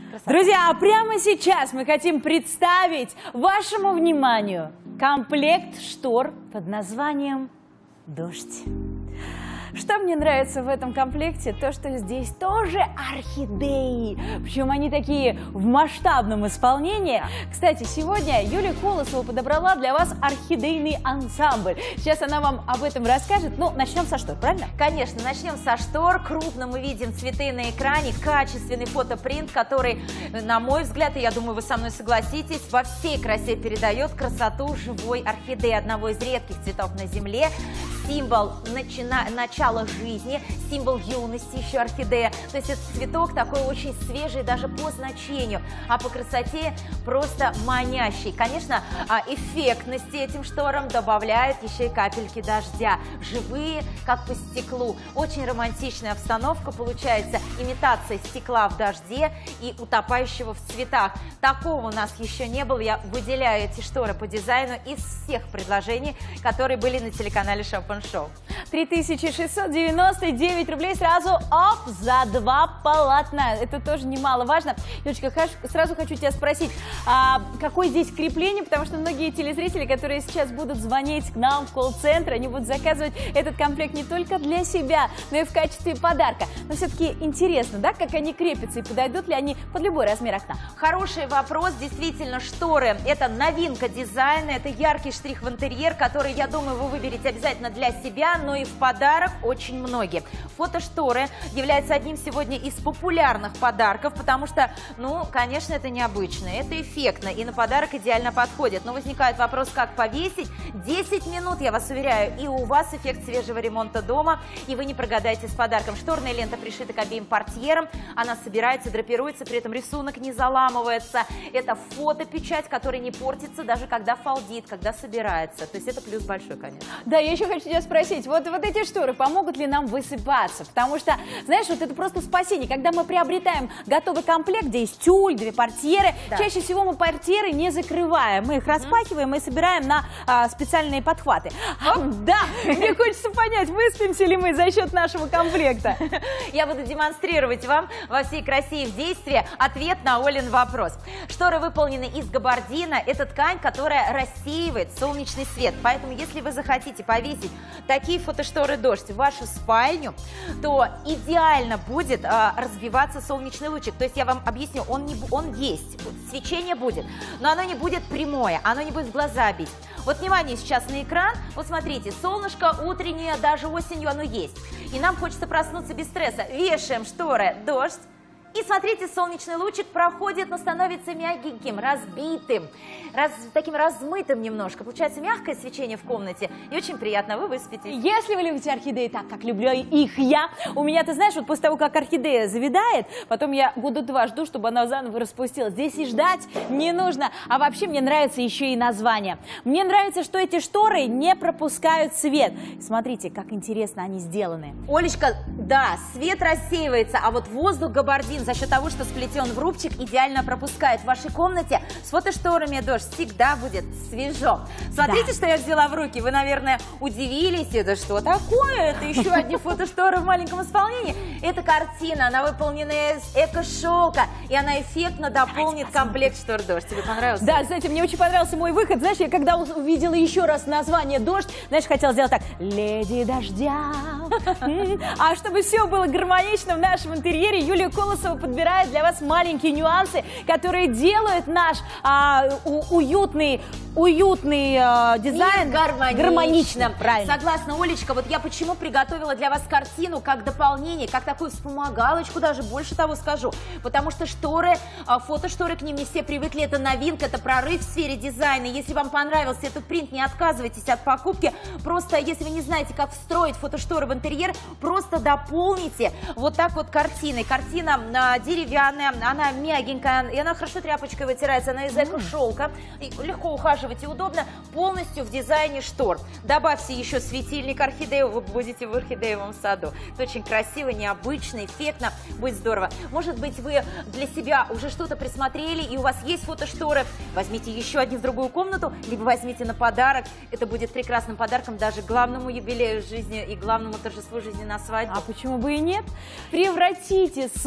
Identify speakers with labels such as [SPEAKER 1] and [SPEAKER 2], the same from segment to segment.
[SPEAKER 1] Красота.
[SPEAKER 2] Друзья, прямо сейчас мы хотим представить вашему вниманию комплект штор под названием «Дождь». Что мне нравится в этом комплекте, то что здесь тоже орхидеи, причем они такие в масштабном исполнении. Кстати, сегодня Юлия Колосова подобрала для вас орхидейный ансамбль. Сейчас она вам об этом расскажет. Ну, начнем со штор, правильно?
[SPEAKER 1] Конечно, начнем со штор. Крупно мы видим цветы на экране, качественный фотопринт, который, на мой взгляд, и я думаю, вы со мной согласитесь, во всей красе передает красоту живой орхидеи, одного из редких цветов на Земле. Символ начала жизни, символ юности еще орхидея. То есть этот цветок такой очень свежий даже по значению, а по красоте просто манящий. Конечно, эффектности этим шторам добавляют еще и капельки дождя. Живые, как по стеклу. Очень романтичная обстановка получается. Имитация стекла в дожде и утопающего в цветах. Такого у нас еще не было. Я выделяю эти шторы по дизайну из всех предложений, которые были на телеканале Шопен Шоу.
[SPEAKER 2] 3699 рублей сразу оп, за 2 полотна. Это тоже немаловажно. Юлечка, сразу хочу тебя спросить, какое здесь крепление? Потому что многие телезрители, которые сейчас будут звонить к нам в колл-центр, они будут заказывать этот комплект не только для себя, но и в качестве подарка. Но все-таки интересно, да, как они крепятся и подойдут ли они под любой размер окна?
[SPEAKER 1] Хороший вопрос. Действительно, шторы – это новинка дизайна, это яркий штрих в интерьер, который, я думаю, вы выберете обязательно для себя, но и в подарок очень многие. Фотошторы являются одним сегодня из популярных подарков, потому что, ну, конечно, это необычно, это эффектно и на подарок идеально подходит. Но возникает вопрос, как повесить. 10 минут, я вас уверяю, и у вас эффект свежего ремонта дома, и вы не прогадаете с подарком. Шторная лента пришита к обеим портьерам, она собирается, драпируется, при этом рисунок не заламывается. Это фотопечать, которая не портится даже когда фалдит, когда собирается. То есть это плюс большой, конечно.
[SPEAKER 2] Да, я еще хочу тебя спросить, вот эти шторы помогут ли нам высыпаться? Потому что, знаешь, вот это просто спасение. Когда мы приобретаем готовый комплект, где есть тюль, 2 портьеры, да, чаще всего мы портьеры не закрываем. Мы их распахиваем и собираем на специальные подхваты. Да, мне хочется понять, выспимся ли мы за счет нашего комплекта.
[SPEAKER 1] Я буду демонстрировать вам во всей красе и в действии ответ на Олин вопрос. Шторы выполнены из габардина. Это ткань, которая рассеивает солнечный свет. Поэтому, если вы захотите повесить такие фотошторы «Дождь» в вашу спальню, то идеально будет разбиваться солнечный лучик. То есть я вам объясню, он есть, свечение будет, но оно не будет прямое, оно не будет в глаза бить. Вот внимание сейчас на экран, вот смотрите, солнышко утреннее, даже осенью оно есть. И нам хочется проснуться без стресса. Вешаем шторы «Дождь». И смотрите, солнечный лучик проходит, но становится мягеньким, разбитым, таким размытым немножко. Получается мягкое свечение в комнате, и очень приятно, вы выспитесь.
[SPEAKER 2] Если вы любите орхидеи так, как люблю их я, у меня, ты знаешь, вот после того, как орхидея завядает, потом я года 2 жду, чтобы она заново распустилась. Здесь и ждать не нужно. А вообще мне нравится еще и название. Мне нравится, что эти шторы не пропускают свет. Смотрите, как интересно они сделаны.
[SPEAKER 1] Олечка, да, свет рассеивается, а вот воздух габардин за счет того, что сплетен в рубчик, идеально пропускает. В вашей комнате с фотошторами «Дождь» всегда будет свежо. Смотрите, да, что я взяла в руки. Вы, наверное, удивились. Это что такое? Это еще одни фотошторы в маленьком исполнении. Это картина, она выполнена из эко-шелка, и она эффектно дополнит комплект штор «Дождь». Тебе понравился?
[SPEAKER 2] Да, кстати, мне очень понравился мой выход. Знаешь, я когда увидела еще раз название «Дождь», знаешь, хотела сделать так: «Леди дождя». А чтобы все было гармонично в нашем интерьере, Юлия Колосова подбирает для вас маленькие нюансы, которые делают наш уютный дизайн гармоничным.
[SPEAKER 1] Правильно. Согласна, Олечка, вот я почему приготовила для вас картину как дополнение, как такую вспомогалочку, даже больше того скажу. Потому что шторы, фотошторы, к ним не все привыкли, это новинка, это прорыв в сфере дизайна. Если вам понравился этот принт, не отказывайтесь от покупки. Просто, если вы не знаете, как встроить фотошторы в интерьер, просто дополните вот так вот картиной. Картина деревянная, она мягенькая, и она хорошо тряпочкой вытирается, она из эко-шелка, легко ухаживать и удобно, полностью в дизайне штор. Добавьте еще светильник орхидею, вы будете в орхидеевом саду. Это очень красиво, необычно, эффектно, будет здорово. Может быть, вы для себя уже что-то присмотрели, и у вас есть фотошторы, возьмите еще одни в другую комнату, либо возьмите на подарок. Это будет прекрасным подарком даже главному юбилею жизни и главному торжеству жизни на свадьбе.
[SPEAKER 2] А почему бы и нет? Превратите свой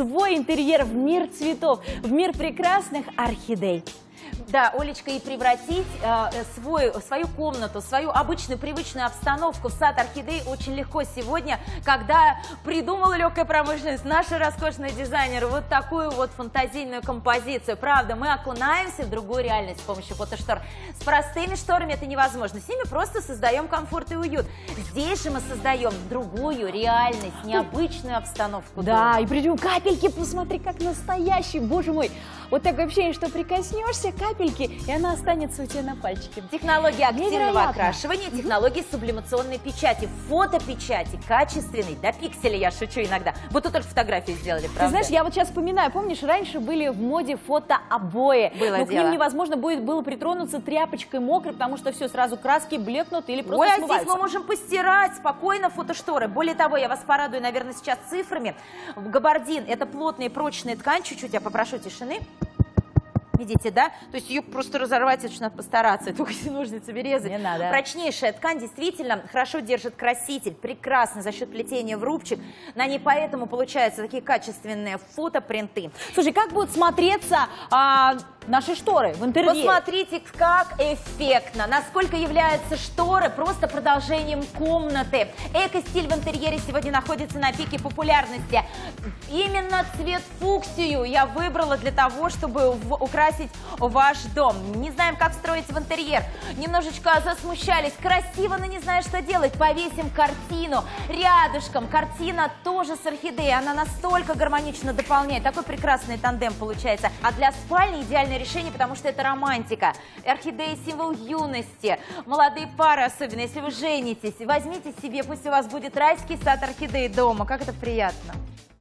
[SPEAKER 2] интерьер в мир цветов, в мир прекрасных орхидей.
[SPEAKER 1] Да, Олечка, и превратить свою комнату, свою обычную привычную обстановку в сад орхидей очень легко сегодня, когда придумала легкая промышленность, наши роскошные дизайнеры, вот такую вот фантазийную композицию. Правда, мы окунаемся в другую реальность с помощью фотоштор. С простыми шторами это невозможно, с ними просто создаем комфорт и уют. Здесь же мы создаем другую реальность, необычную обстановку.
[SPEAKER 2] Да, и придем капельки, посмотри, как настоящий, боже мой. Вот такое ощущение, что прикоснешься капельки, и она останется у тебя на пальчике.
[SPEAKER 1] Технология активного окрашивания, технология сублимационной печати, фотопечати, качественной, до пикселя, я шучу иногда. Вот тут только фотографии сделали, правда?
[SPEAKER 2] Ты знаешь, я вот сейчас вспоминаю, помнишь, раньше были в моде фотообои.
[SPEAKER 1] Было
[SPEAKER 2] но к ним невозможно было притронуться тряпочкой мокрой, потому что все, сразу краски блекнут или просто
[SPEAKER 1] Ой, а
[SPEAKER 2] смываются.
[SPEAKER 1] здесь мы можем постирать спокойно фотошторы. Более того, я вас порадую, наверное, сейчас цифрами. Габардин – это плотная и прочная ткань. Чуть-чуть я попрошу тишины. Видите, да? То есть ее просто разорвать, это надо постараться, только ножницами резать.
[SPEAKER 2] Не надо.
[SPEAKER 1] Прочнейшая ткань действительно хорошо держит краситель, прекрасно за счет плетения в рубчик. На ней поэтому получаются такие качественные фотопринты.
[SPEAKER 2] Слушай, как будут смотреться наши шторы в интерьере?
[SPEAKER 1] Посмотрите, как эффектно, насколько являются шторы просто продолжением комнаты. Эко-стиль в интерьере сегодня находится на пике популярности. Именно цвет фуксию я выбрала для того, чтобы украсить ваш дом. Не знаем, как строить в интерьер. Немножечко засмущались. Красиво, но не знаю, что делать. Повесим картину рядышком. Картина тоже с орхидеей. Она настолько гармонично дополняет. Такой прекрасный тандем получается. А для спальни идеальное решение, потому что это романтика. Орхидея – символ юности. Молодые пары, особенно если вы женитесь, возьмите себе, пусть у вас будет райский сад орхидеи дома. Как это приятно.